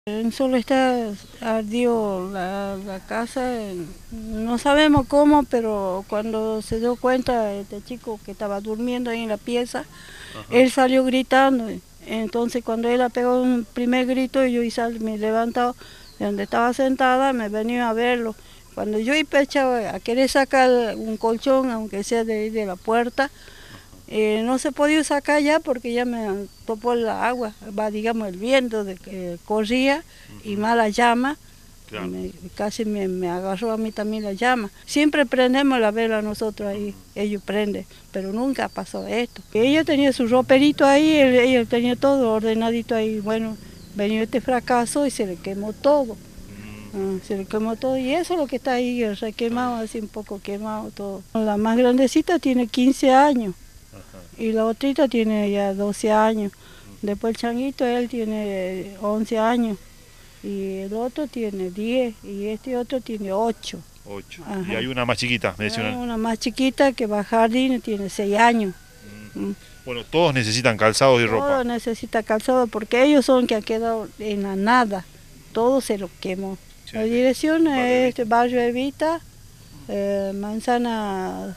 Solo está ardió la casa, no sabemos cómo, pero cuando se dio cuenta este chico que estaba durmiendo ahí en la pieza, él salió gritando. Entonces cuando él pegó un primer grito, yo me he levantado de donde estaba sentada, me venía a verlo. Cuando yo empecé a querer sacar un colchón, aunque sea de la puerta, no se podía sacar ya porque ya me topó el agua, digamos el viento de que corría y más la llama, claro. Casi me agarró a mí también la llama. Siempre prendemos la vela nosotros ahí, ellos prenden, pero nunca pasó esto. Ella tenía su roperito ahí, ella tenía todo ordenadito ahí. Bueno, venía este fracaso y se le quemó todo. Se le quemó todo y eso es lo que está ahí, requemado, así un poco quemado todo. La más grandecita tiene 15 años. Y la otrita tiene ya 12 años. Después el changuito, él tiene 11 años. Y el otro tiene 10. Y este otro tiene 8. 8. Y hay una más chiquita, me decía. Hay una más chiquita que va a jardín y tiene 6 años. Bueno, todos necesitan calzado y ropa. Todos necesitan calzado porque ellos son que han quedado en la nada. Todo se lo quemó. Sí. La dirección es Barrio Evita, Manzana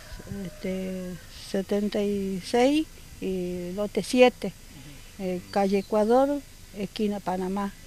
76 y lote 7, calle Ecuador, esquina Panamá.